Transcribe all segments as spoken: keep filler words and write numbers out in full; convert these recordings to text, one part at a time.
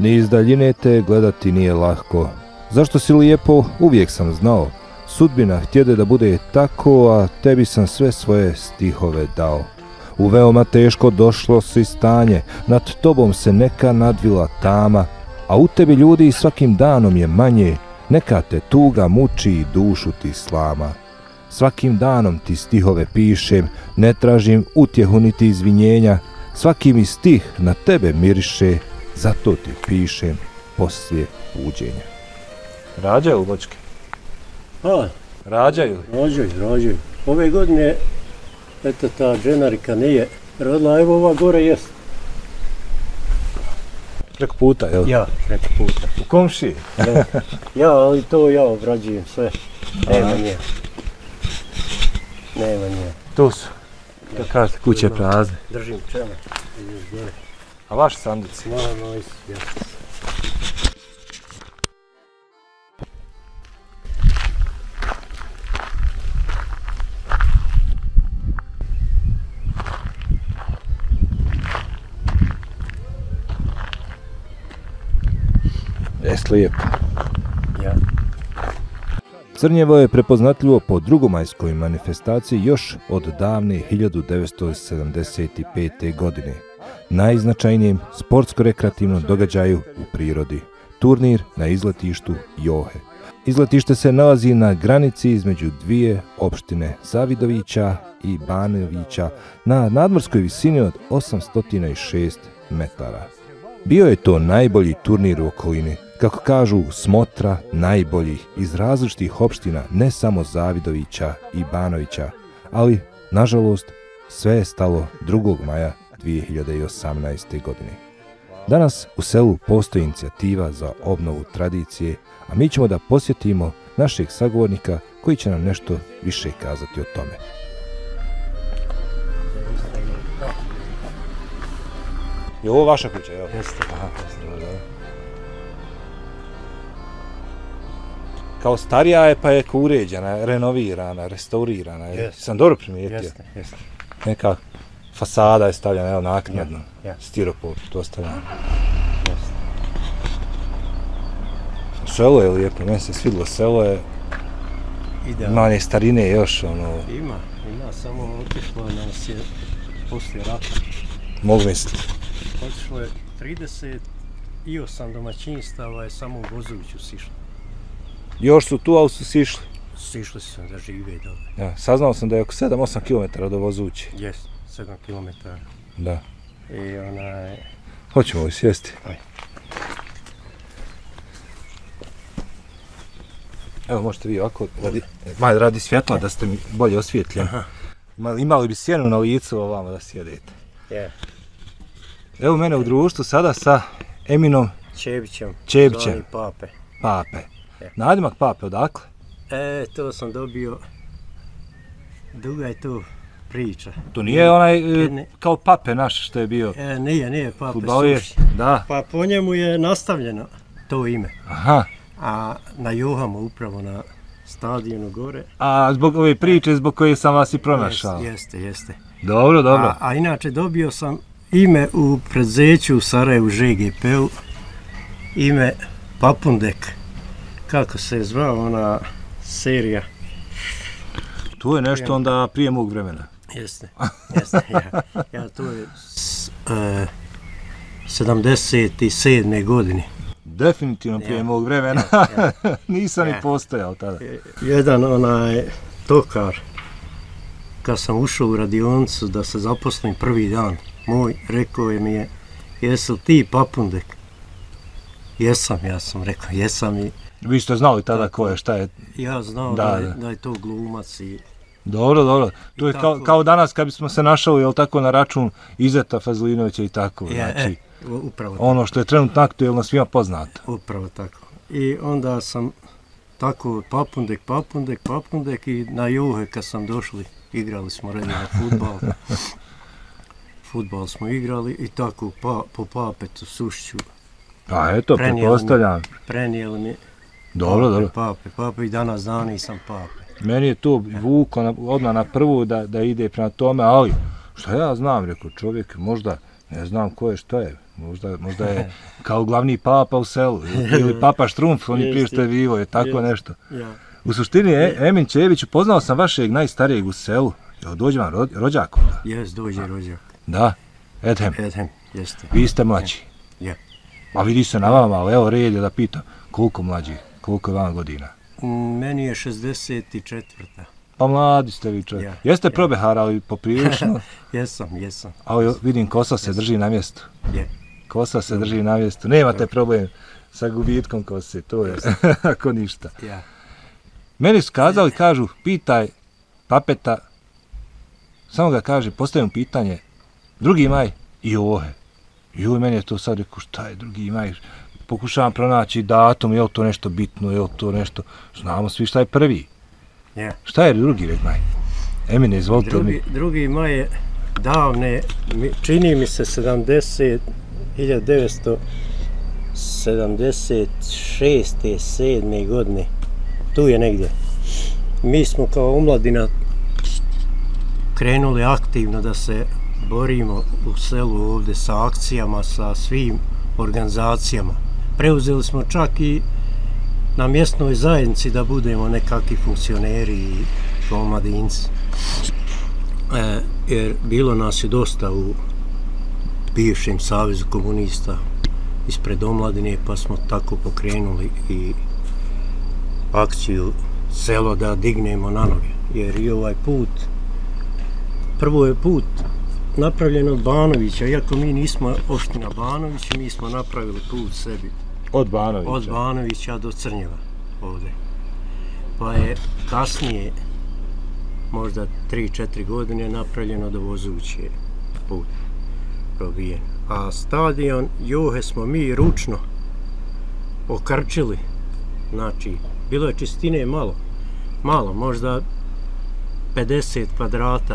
Ni iz daljine te gledati nije lahko. Zašto si lijepo, uvijek sam znao. Sudbina htjede da bude tako, a tebi sam sve svoje stihove dao. U veoma teško došlo si stanje, nad tobom se neka nadvila tama, a u tebi ljudi svakim danom je manje, neka te tuga muči i dušu ti slama. Svakim danom ti stihove pišem, ne tražim utjehu niti izvinjenja, svaki mi stih na tebe miriše, zato ti pišem poslije buđenja. Rađaju vočke? A, rađaju? Rađaju, rađaju. Ove godine, eto ta dženarika nije rodila, evo ova gore jest. Preko puta, jel? Ja, preko puta. U komšiji? Ja, ja, ali to ja obrađujem sve. Nema nje. Nema nje. Tu su. Kad kažete, kuće prazne. Držim čela. A vaši sanduci? Ma, moji su, ja. Jes lijepo. Ja. Crnjevo je prepoznatljivo po drugomajskoj manifestaciji još od davne hiljadu devetsto sedamdeset pete. godine. Najznačajnijem sportsko-rekreativnom događaju u prirodi. Turnir na izletištu Johe. Izletište se nalazi na granici između dvije opštine Zavidovića i Banovića na nadmorskoj visini od osamsto šest metara. Bio je to najbolji turnir u okolini, kako kažu smotra najboljih iz različitih opština, ne samo Zavidovića i Banovića, ali, nažalost, sve je stalo drugog maja dvije hiljade osamnaeste. godine. Danas u selu postoji inicijativa za obnovu tradicije, a mi ćemo da posjetimo našeg sagovornika koji će nam nešto više kazati o tome. Je ovo vaša kuća, jel? Jeste. Aha, dobro. Kao starija je pa je uređena, renovirana, restaurirana. Yes. Sam dobro primijetio. Jeste, jeste. Neka fasada je stavljena, evo, naknadno. Ja, ja. Stiropor, to stavljeno. Jeste. Selo je lijepo, meni se svidilo, selo je... Idealno. Ima one starine još, ono... Ima, ima, samo otišlo nas je poslije rata. Mogu misliti. Otišlo je trideset osam domaćinstava je samo u Vozoviću sišlo. Još su tu, ali su sišli. Sišli su da žive dobro. Ja, saznao sam da je oko sedam osam kilometara do Vozući. Jes, sedam kilometara. Da. I onaj... Hoćemo li sjesti? Aj. Evo, možete vi ovako, radi, maj, radi svjetla da ste mi bolje osvjetljeni. Imali, imali bi sjenu na licu ovamo da sjedete. Je. Evo mene u društvu sada sa Eminom Čebićem. Čebićem. Zvani Pape. Pape. Je. Nadimak Pape, odakle? E, to sam dobio... Duga je tu priča. To nije onaj e, Ne. kao Pape naš što je bio E, nije, nije Pape fudbaler. Suši. Da. Pa po njemu je nastavljeno to ime. Aha. A na Johama upravo na stadionu gore. A zbog ove priče zbog koje sam vas i pronašao. Jeste, jeste. Dobro, dobro. A, a inače dobio sam ime u predzeću u Sarajevu Ž G P-u, ime Papundek, kako se je zvao ona serija. Tu je nešto onda prije mog vremena. Jeste, jeste, ja, ja to je s, e, sedamdeset sedme godine. Definitivno prije Ja. mog vremena. Ja, ja. Nisam Ja. ni postojao tada. Jedan onaj tokar, kad sam ušao u radionicu da se zaposlim prvi dan, moj, rekao je mi je, jesi li ti Papundek? Jesam, ja sam rekao, jesam i Vi ste znali tada ko je, šta je. ja znao Da, da, je, da. da je to glumac i Dobro, dobro. To I je kao, tako. kao danas kad bismo se našali, jel tako, na račun Izeta Fazlinovića i tako. je, Znači, e, upravo, ono što je trenutno aktuelno svima poznato. upravo tako. I onda sam tako Papundek, Papundek, Papundek i na Johe kad sam došli, igrali smo redno fudbal. Fudbal smo igrali i tako pa, po Papetu Sušću A eto, Prenijeli mi. pretpostavljam. prenijeli mi Dobro, dobro. Pape, Pape i danas dan nisam Pape. Meni je to vuko na, odmah na prvu da, da ide prema tome, ali šta ja znam, rekao čovjek, možda ne znam ko je, šta je, Možda, možda je kao glavni papa u selu, ili papa Štrumf, on je prije što je vivo, je tako nešto. U suštini, Emin Čević, upoznao sam vašeg najstarijeg u selu. Jel dođe vam ro, rođak onda? Jes, dođe rođak. Da? Edhem? Edhem, jeste. Vi ste mlađi? Je. Pa vidi se na vama, ali evo red je da pitam. Koliko mlađi? Koliko je vam godina? Meni je šezdeset četvrta. Pa mladi ste vi čovjek. Ja, Jeste ja. probeharali poprilično? Jesam, jesam. Ali vidim, kosa se jesam. drži na mjestu. Je. Kosa se drži na mjestu. Nemate problem sa gubitkom kose, to je ako ništa. Ja. Meni su kazali, kažu, pitaj papeta, samo ga kaže, postavim pitanje, drugi maj i ohe. I ovo meni je to sad rekao, šta je drugi maj? Pokušavam pronaći datum, je li to nešto bitno, je li to nešto, znamo svi šta je prvi. Yeah. Šta je drugi red maj? Emine, izvolite drugi, mi. Drugi maj je davne, čini mi se sedamdeset, hiljadu devetsto sedamdeset šeste. sedme godine. Tu je negdje. Mi smo kao omladina krenuli aktivno da se borimo u selu ovdje sa akcijama, sa svim organizacijama. Preuzeli smo čak i na mjesnoj zajednici da budemo nekakvi funkcioneri i omladinci. E, jer bilo nas je dosta u bivšem savezu komunista ispred omladine, pa smo tako pokrenuli i akciju selo da dignemo na noge. Jer i ovaj put, prvo je put napravljen od Banovića, iako mi nismo opština Banović, mi smo napravili put sebi. Od Banovića? Od Banovića do Crnjeva ovdje. Pa je kasnije, možda tri četiri godine, napravljeno do Vozuće put probijen. A stadion Johe smo mi ručno okrčili. Znači, bilo je čistine malo, malo, možda pedeset kvadrata.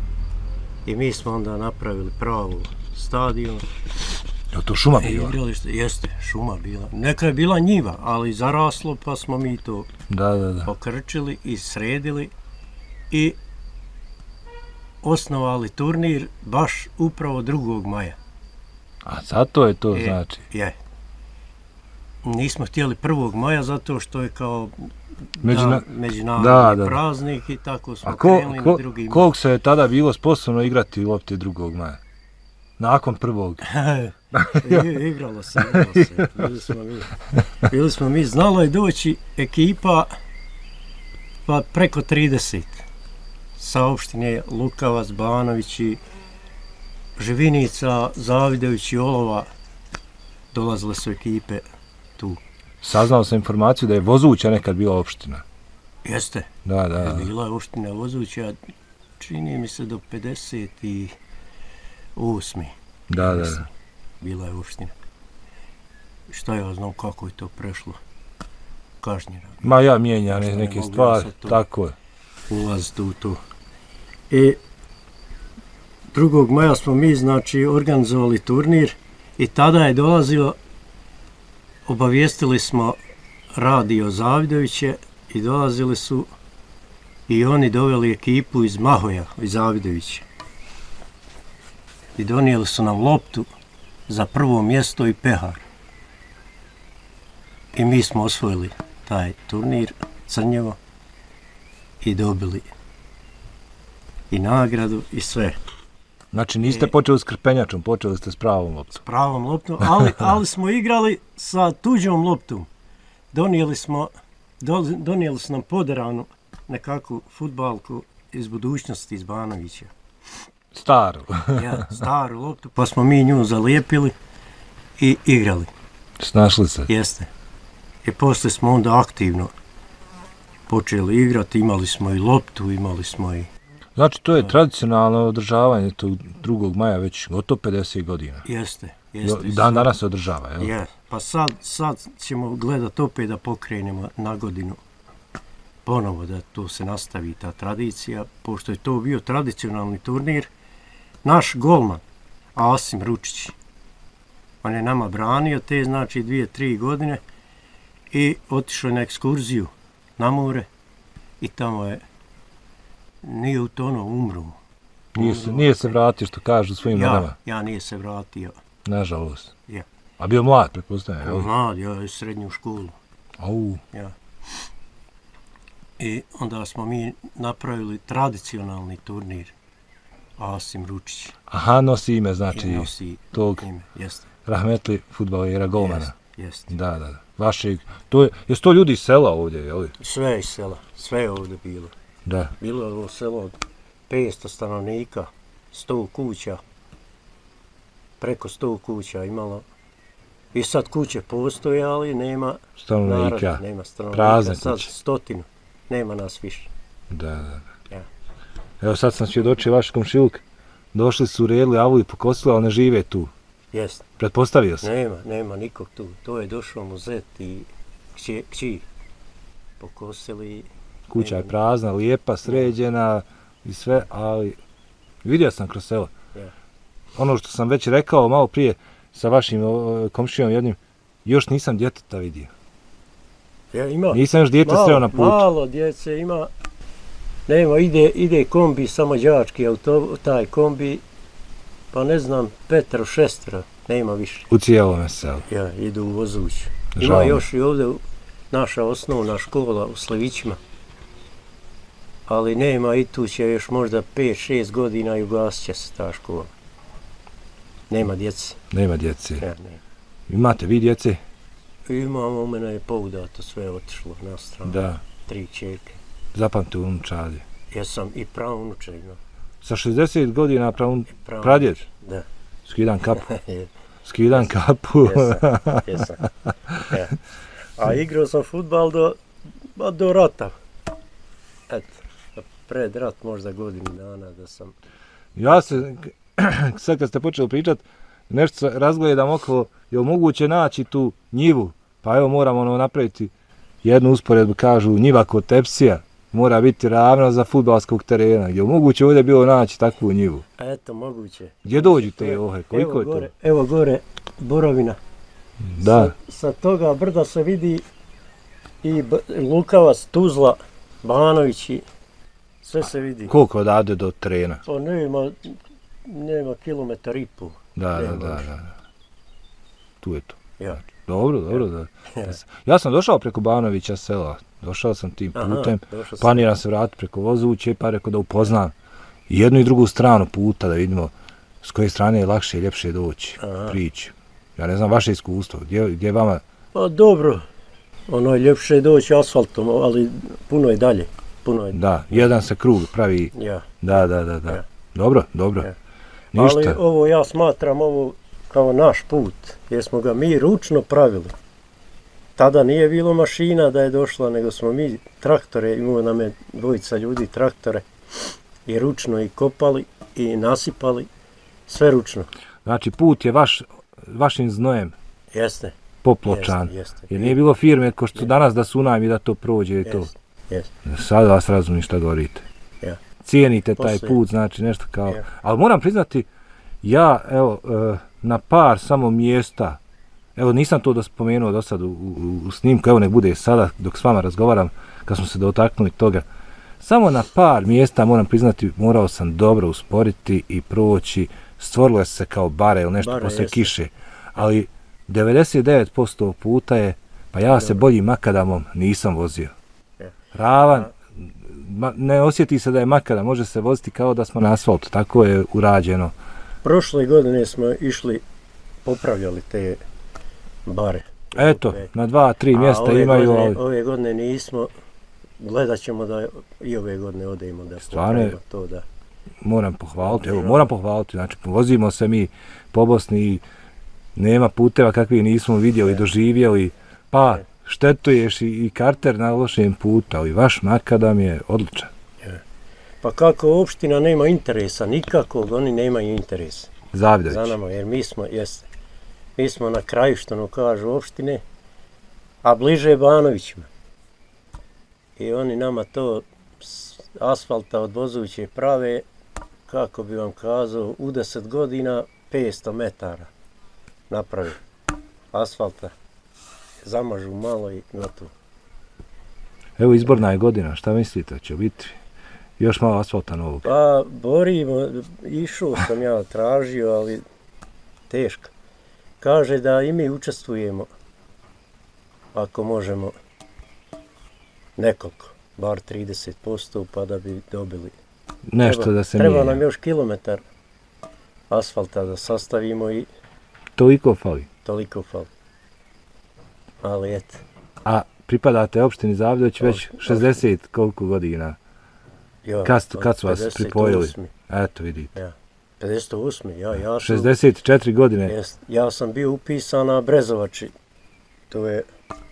I mi smo onda napravili pravu stadion. Je to šuma bila? E, jeste, šuma bila. Neka je bila njiva, ali zaraslo, pa smo mi to da, da, da. pokrčili i sredili i osnovali turnir baš upravo drugog maja. A zato je to e, znači? Je. Nismo htjeli prvog maja zato što je kao Međuna... da, međunarodni da, da. praznik i tako smo ko, krenuli ko, na drugi maj. Koliko se je tada bilo sposobno igrati lopte drugog maja? Nakon prvog? I, igralo se, igralo se. Bili smo mi. Bili smo mi. Znalo je doći ekipa pa preko trideset. Sa opštine Lukavac, Banović i Živinica, Zavidović i Olova. Dolazile su ekipe tu. Saznao sam informaciju da je Vozuća nekad bila opština. Jeste. Da, da. Je bila je opština Vozuća, čini mi se do pedeset osme. Da, da, da. Bila je opština. Šta ja znam kako je to prešlo? Kažnjeno. Ma ja mijenjam ne, neke stvari, tako je. Ulaziti u to. I drugog maja smo mi, znači, organizovali turnir i tada je dolazilo, obavijestili smo radio Zavidoviće i dolazili su i oni doveli ekipu iz Mahoja, iz Zavidovića. I donijeli su nam loptu za prvo mjesto i pehar. I mi smo osvojili taj turnir Crnjevo i dobili i nagradu i sve. Znači niste e, počeli s krpenjačom, počeli ste s pravom loptom. S pravom loptom, ali, ali smo igrali sa tuđom loptom. Donijeli smo, do, donijeli su nam poderanu nekakvu fudbalku iz budućnosti iz Banovića. Staru. Ja, staru loptu, pa smo mi nju zalijepili i igrali. Snašli se? Jeste. I poslije smo onda aktivno počeli igrati, imali smo i loptu, imali smo i... Znači to je tradicionalno održavanje tog drugog maja već gotovo pedeset godina. Jeste, jeste. I dan danas se održava, jel? Je, pa sad, sad ćemo gledati opet da pokrenemo na godinu ponovo da to se nastavi ta tradicija, pošto je to bio tradicionalni turnir. Naš golman, Asim Ručić, on je nama branio te, znači, dvije, tri godine i otišao na ekskurziju na more i tamo je, nije utonuo, umro. Nije se, nije se vratio, što kažu svojim ja, nogama. Ja nije se vratio. Nažalost. Ja. A bio mlad, pretpostavljam, jel? Mlad, ja je srednju školu. Au. Ja. I onda smo mi napravili tradicionalni turnir. Asim Ručić. Aha, nosi ime, znači, I nosi tog ime, jeste. rahmetli fudbalera, golmana. Jeste, jeste. Da, da, da. Vašeg, to je, jesu to ljudi iz sela ovdje, jel? Sve iz sela, sve je ovdje bilo. Da. Bilo je ovo selo od petsto stanovnika, sto kuća, preko sto kuća imalo. I sad kuće postoje, ali nema Stanovnika. naroda, nema stanovnika. Prazne sad kuće. stotinu, nema nas više. Da, da, da. Ja. Evo sad sam svjedočio vaš komšiluk. Došli su, uredili avu i pokosili, ali ne žive tu. Jest. Pretpostavio sam. Nema, nema nikog tu. To je došao mu zet i kći, kći. Pokosili. Kuća je nema. prazna, lijepa, sređena i sve, ali vidio sam kroz selo. Ja. Ono što sam već rekao malo prije sa vašim o, komšijom jednim, još nisam djeteta vidio. Ja, ima. Nisam još dijete sreo na putu. Malo djece ima. Nema, ide, ide kombi, samo đački auto, taj kombi, pa ne znam, petero, šestero, nema više. U cijelome selu. Ja, idu u Vozuću. Ima Žao mi. još i ovdje naša osnovna škola u Slevićima, ali nema, i tu će još možda pet šest godina i ugasit će se ta škola. Nema djece. Nema djece. Ja, nema. Imate vi djece? Imamo, u mene je poudato, sve je otišlo na stranu. Da. Tri čerke. Zapamte unučadi. Ja sam i pravunuče imao. Sa šezdeset godina pravun... Pravunuče. pradjed? Da. Skidam kapu. Skidam kapu. Jesam, jesam. Ja. A igrao sam fudbal do, ba, do rata. Eto, pred rat možda godinu dana da sam... Ja se, sad kad ste počeli pričat, nešto se razgledam okolo, je moguće naći tu njivu, pa evo moramo ono napraviti jednu usporedbu, kažu njiva kod tepsija, mora biti ravna za fudbalskog terena, je moguće ovdje bilo naći takvu njivu. Eto, moguće. Gdje dođu te ohe, koliko evo je to? gore, evo gore, borovina. Da, Sa, sa toga brda se vidi i B Lukavac, Tuzla, Banović i sve se vidi. koliko odavde do terena? To nema, nema kilometar i pol. Da, da, Nema da, više. da. Tu je to. Ja. Dobro, dobro, da. Ja. Ja sam došao preko Banovića sela, došao sam tim Aha, putem, došao sam. planiram se vratiti preko Vozuće, pa rekao da upoznam i jednu i drugu stranu puta, da vidimo s koje strane je lakše i ljepše doći, Aha. prići. Ja ne znam vaše iskustvo, gdje, gdje je vama, Pa dobro, ono je ljepše doći asfaltom, ali puno je dalje. Puno je, da, jedan se krug pravi, ja. da, da, da, da. Ja. Dobro, dobro, Ja. ništa. Ali ovo ja smatram ovo kao naš put, jer smo ga mi ručno pravili. Tada nije bilo mašina da je došla, nego smo mi traktore, imamo nam je dvojica ljudi traktore, i ručno i kopali i nasipali, sve ručno. Znači put je vaš, vašim znojem Jeste, popločan, jeste, jeste. jer nije bilo firme ko što danas da su unajmi da to prođe i to. Jeste, jeste. Sad vas razumim šta govorite. Ja. Cijenite taj Poslije. put, znači nešto kao... Ja. Ali moram priznati, ja, evo, e, na par samo mjesta, evo nisam to da spomenuo do sad u, u, u snimku, evo nek bude sada dok s vama razgovaram, kad smo se dotaknuli toga. Samo na par mjesta, moram priznati, morao sam dobro usporiti i proći, stvorilo se kao bare ili nešto Bare, posle jeste. kiše, ali devedeset devet posto puta je, pa ja se Dobro. boljim makadamom nisam vozio. Ja. Ravan, A- ma, ne osjeti se da je makadam, može se voziti kao da smo na asfaltu, tako je urađeno. Prošle godine smo išli, popravljali te bare. Eto, Te- na dva, tri A mjesta ove imaju, godine, ali ove godine nismo, gledat ćemo da i ove godine odemo da Stvarno je- popravimo to da. moram pohvaliti, evo, Ja. moram pohvaliti, znači vozimo se mi po Bosni i nema puteva kakvih nismo vidjeli, Ja. doživjeli, pa Ja. štetuješ i, i karter na lošem putu, ali vaš makadam je odličan. Pa kako opština nema interesa, nikakvog, oni nemaju interesa za Zavidajući. nama, jer mi smo, jeste, mi smo na kraju, što nam kažu, opštine, a bliže Banovićima. I oni nama to s asfalta od Vozuće prave, kako bi vam kazao, u deset godina petsto metara napravi asfalta. Zamažu malo i gotovo. Evo izborna je godina, šta mislite, će biti još malo asfalta novog? Pa borimo, išao sam ja, tražio, ali teško. kaže da i mi učestvujemo, ako možemo, nekoliko, bar trideset posto, pa da bi dobili. Nešto treba, da se treba mijenja. nam još kilometar asfalta da sastavimo i Toliko fali. toliko fali. Ali eto. A pripadate opštini Zavidović već šezdeset koliko godina? Ja, Kad, kad su vas pedeset pripojili? osmi. Eto vidite. Ja. pedeset osmi. Ja, ja sam, šezdeset četiri godine. jest, ja sam bio upisan na Brezovači. To je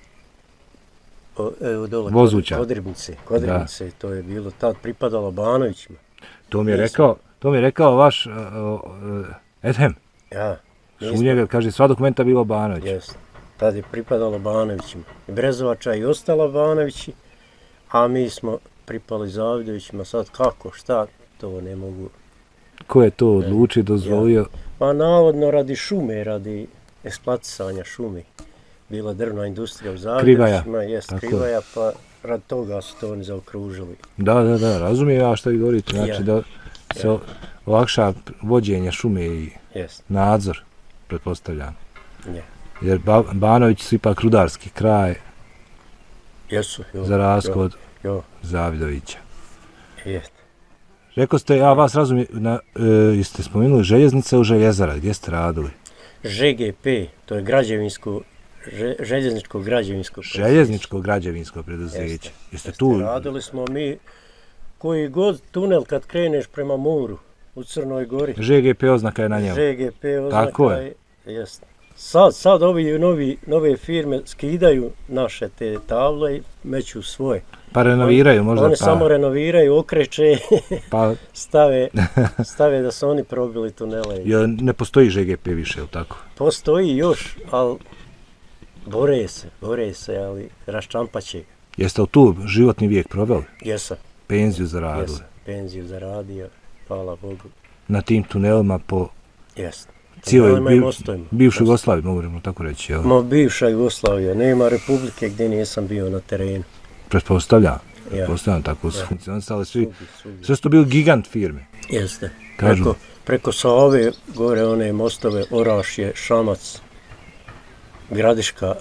o, evo dole, Vozuća. Kodribnice. Kodribnice, to je bilo tad pripadalo Banovićima. To mi je Nisam. rekao, to mi je rekao vaš uh, uh, Edhem. Ja. U njega, kaže, sva dokumenta bilo Banović. Jest. Tad je pripadalo Banovićima. I Brezovača i ostala Banovići, a mi smo pripali Zavidovićima. Sad kako, šta, to ne mogu. Ko je to odlučio, dozvolio? Pa navodno radi šume, radi eksploatisanja šume. Bila drvna industrija u Zavidovićima, jest Tako. Krivaja, pa radi toga su to oni zaokružili. Da, da, da, razumijem ja što vi govorite. Znači Ja. da se Ja. olakša vođenje šume i Jest, nadzor, pretpostavljam. ja. Jer ba Banović su ipak rudarski kraj, Jesu, jo. za razliku od Jo, Zavidovića. jest. Rekao ste, ja vas razumijem, na, e, jeste spomenuli željeznica u Željezara, gdje ste radili? Ž G P, to je građevinsko, že, željezničko građevinsko. Željezničko građevinsko preduzeće. Jeste. Jeste Jeste, tu? radili smo mi koji god tunel kad kreneš prema moru u Crnoj Gori. Ž G P oznaka je na njemu. Ž G P oznaka Tako je. Jest. Sad, sad ovi novi, nove firme skidaju naše te table i meću svoje. Pa renoviraju možda Oni pa... samo renoviraju, okreće, Pa, stave, stave da su oni probili tunele. jer ne postoji Ž G P više, je li tako? Postoji još, ali bore se, bore se, ali raščampaće ga. Jeste li tu životni vijek proveli? Jesam, Penziju zaradili? jesam. Penziju zaradio, hvala Bogu. Na tim tunelima po Jesam. cijeloj Tunelima i bi, mostovima. bivšoj Jugoslaviji, možemo tako reći, jel? Ma bivša Jugoslavija, nema republike gdje nisam bio na terenu. Pretpostavljam. Ja. Pretpostavljam, tako su Ja. funkcionisali svi. Svugdje, svugdje. Sve su to bili gigant firme. Jeste. Kažu. Preko, preko Save, gore one mostove, Orašje, Šamac, Gradiška,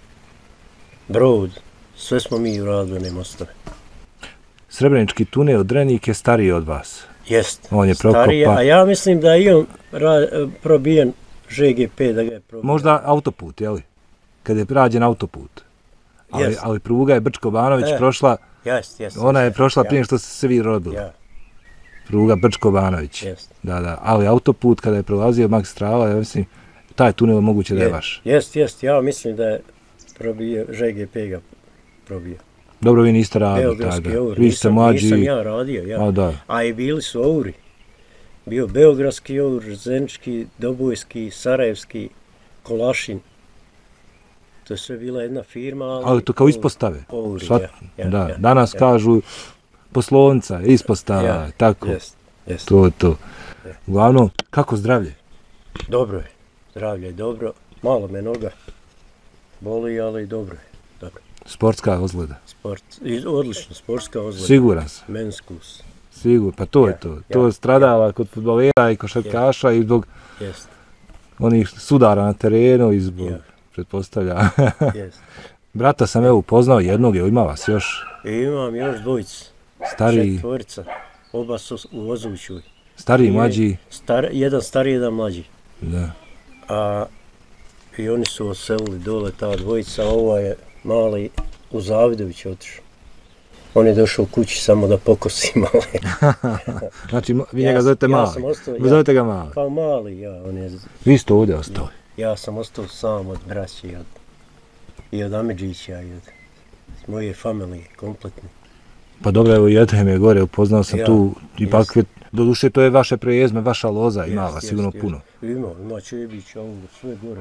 Brod, sve smo mi uradili one mostove. Srebrenički tunel Drenik je stariji od vas. Jest. On je Starije, prokopa. a ja mislim da je i on ra, probijen Ž G P, da ga je probijen. Možda autoput, jeli? Kad je rađen autoput. Ali, Jest. ali pruga je Brčko-Banović E. prošla, Jest, jest. ona je jest, prošla ja, prije što ste se vi rodili. Ja, Pruga Brčko-Banović. jest. Da, da. Ali autoput kada je prolazio magistrala, ja mislim, taj tunel moguće da je Je- vaš. Jest, jest. Ja mislim da je probio, Ž G P ga probio. Dobro, vi niste radili Beogradski tada. Our. Vi ste Nisam, mlađi. nisam ja radio, ja. A da. A i bili su Ouri. Bio Beogradski Our, Zenički, Dobojski, Sarajevski, Kolašin. To je sve bila jedna firma, ali... Ali to kao ispostave. Ouri, Svat- ja, ja, da. ja, Danas ja. kažu poslovnica, ispostava, Ja, tako. Jest, jest. To je to. Ja. Uglavnom, kako zdravlje? Dobro je. Zdravlje je dobro. Malo me noga boli, ali dobro je. Dobro. Sportska ozljeda. Sport. I odlično, sportska ozljeda. Siguran sam. Menskus. Sigurno, pa to je Ja, to. ja, To ja. stradava kod fudbalera i košarkaša i zbog Jest, onih sudara na terenu i zbog, Ja. pretpostavlja. jest. Brata sam evo upoznao jednog, evo ima vas još I imam još dvojicu. stariji, Četvorica. Oba su u Vozućuj. stariji, I- mlađi. Star, jedan stariji, jedan mlađi. Da. A i oni su oselili dole, ta dvojica, a ova je mali u Zavidović otišao. On je došao kući samo da pokosi male. Znači, vi Ja njega sam- zovete ja mali. sam ostao- Vi ja- zovete ga mali. Pa mali, ja, on je, Vi ste ovdje ostali. ja sam ostao sam od braće i od, i od Amidžića i od moje familije, kompletne. Pa dobro, evo i Edhem je gore, upoznao sam Ja, tu, ipak, jest. doduše to je vaše prejezme, vaša loza, ima Jest, vas jest, sigurno jest. puno. Ima, ima Čebića, ovo, sve gore.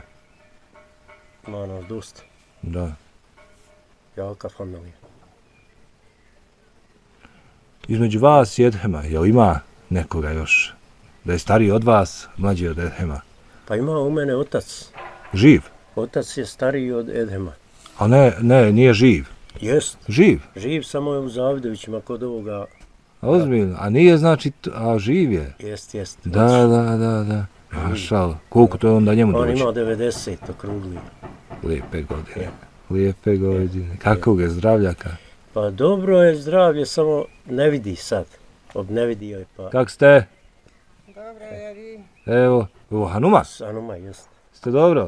Ima nas dosta. Da. Jaka familija. Između vas i Edhema, jel ima nekoga još? Da je stariji od vas, mlađi od Edhema? Pa ima u mene otac. Živ? Otac je stariji od Edhema. A ne, ne, nije živ. Jest, Živ? živ samo je u Zavidovićima kod ovoga. Ozbiljno. A nije znači, t- a živ je? Jest, jest. Da, da, da, da. Mašal, koliko to onda njemu dođe? On ima devedeset okrugli. Lijepe godine, lijepe godine. Kako ga zdravljaka? Pa dobro je zdravlje, samo ne vidi sad. Ob ne vidio je pa... Kako ste? Dobro je vi. Evo, ovo Hanuma? Hanuma, jest. Ste dobro?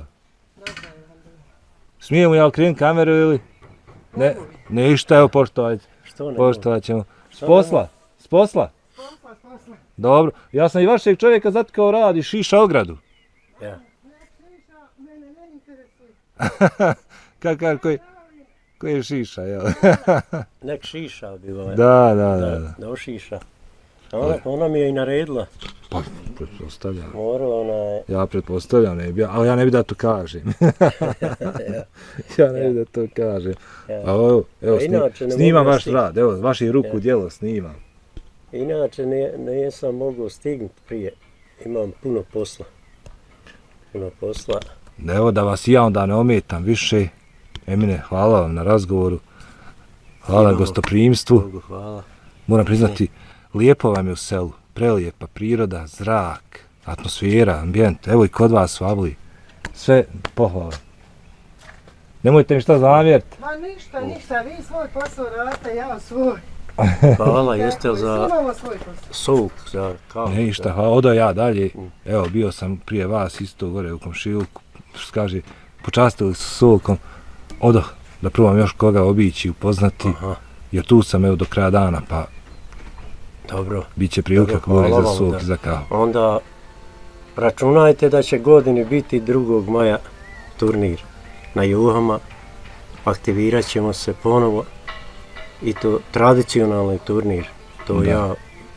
Smijemo ja okrenuti kameru ili? Ne, ništa, evo poštovajte. Što ne? Poštovat ćemo. S posla? S posla? Posla, posla. Dobro. Ja sam i vašeg čovjeka zatkao radi, šiša ogradu. Ja. Nek šiša, mene ne interesuje. Kakav, koji, koji je šiša, jel? Nek šiša bi ovaj. Da, da, da. Da, da ošiša. Ona, ona mi je i naredila. Pa, pretpostavljam. Mora ona je... Ja pretpostavljam, ne bi, ali ja ne bi da to kažem. ja ne bi da to kažem. Ja. A evo, evo snim, snimam vaš rad, evo, vaši ruku ja. Djelo snimam. Inače, nije, nisam mogao stignuti prije. Imam puno posla. Puno posla. Evo da vas ja onda ne ometam više. Emine, hvala vam na razgovoru. Hvala na gostoprimstvu. Bogu hvala. Moram priznati, ne. Lijepo vam je u selu. Prelijepa priroda, zrak, atmosfera, ambijent. Evo i kod vas u Avliji. Sve pohvala. Nemojte mi šta zamjeriti. Ma ništa, ništa. Vi svoj posao radite, ja svoj. Hvala, jeste li za sok, za kavu? Ništa, hvala, odo ja dalje. Evo, bio sam prije vas isto gore u komšiluku. Što kaže, počastili su sokom. Odo, da probam još koga obići, upoznati. Aha. Jer tu sam evo do kraja dana, pa... Dobro. Biće prilika govori za sok i za kavu. Onda računajte da će godini biti drugog maja turnir na Juhama. Aktivirat ćemo se ponovo. I to tradicionalni turnir. To da. Ja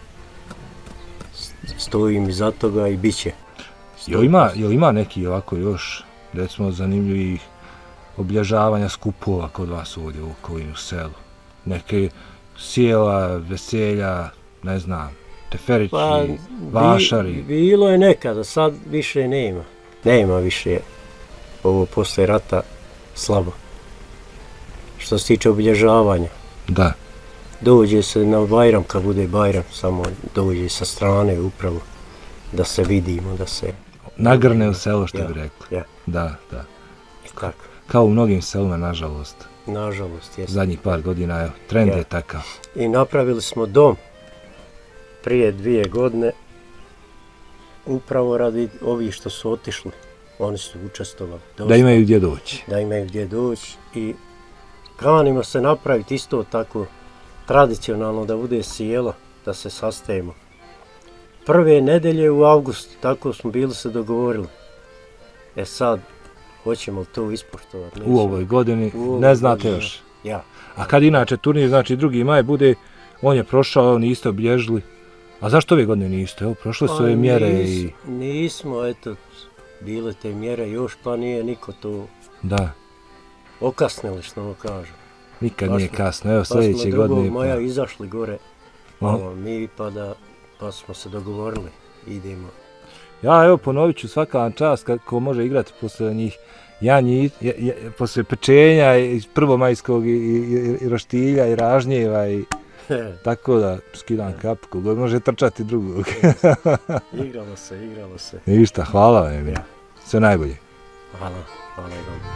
stojim iza toga i bit će. Jel ima, jel ima neki ovako još, recimo, zanimljivih obilježavanja skupova kod vas ovdje u okolini u selu? Neke sjela, veselja, ne znam, teferići, pa, vašari? Bi, bilo je nekada, sad više nema. Nema više ovo posle rata slabo. Što se tiče obilježavanja. Da. Dođe se na Bajram, kad bude Bajram, samo dođe sa strane upravo da se vidimo, da se... Nagrne u selo, što ja, bi rekli. Ja. Da, da. Tako. Kao u mnogim selima, nažalost. Nažalost, jesmo. Zadnjih par godina, evo, trend ja. Je takav. I napravili smo dom prije dvije godine, upravo radi ovih što su otišli. Oni su učestvovali. Dosta, da imaju gdje doći. Da imaju gdje doći i kanimo se napraviti isto tako tradicionalno, da bude sjelo, da se sastajemo. Prve nedelje u avgustu, tako smo bili se dogovorili. E sad, hoćemo li to ispoštovati? U ovoj godini, u ovoj ne znate godini. Još. Ja. A kad inače turnir, znači drugi maj bude, on je prošao, niste obilježili. A zašto ove godine niste? Evo, prošle su ove mjere nis, i... Nismo, eto, bile te mjere još, pa nije niko to... Da. Okasnili, što mu kažu. Nikad pa nije smo, kasno, evo sljedeće godine. Pa smo drugog maja pa... izašli gore, ovo, mi pa da, pa smo se dogovorili, idemo. Ja evo ponovit ću svaka vam čast kako može igrati posle njih janji, ja, ja, posle pečenja iz prvomajskog i, i, i roštilja i ražnjeva i tako da skidam kapku, god može trčati drugog. Igralo se, igralo se. Ništa, hvala vam je. Sve najbolje. Hvala, hvala i vam.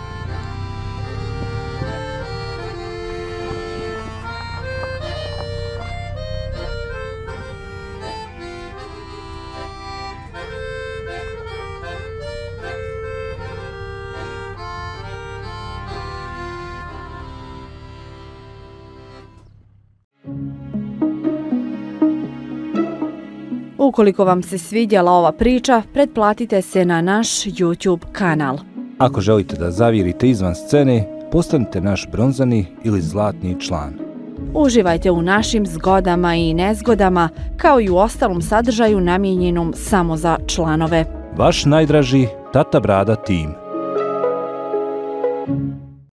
Ukoliko vam se svidjela ova priča, pretplatite se na naš YouTube kanal. Ako želite da zavirite izvan scene, postanite naš bronzani ili zlatni član. Uživajte u našim zgodama i nezgodama, kao i u ostalom sadržaju namijenjenom samo za članove. Vaš najdraži Tata Brada tim.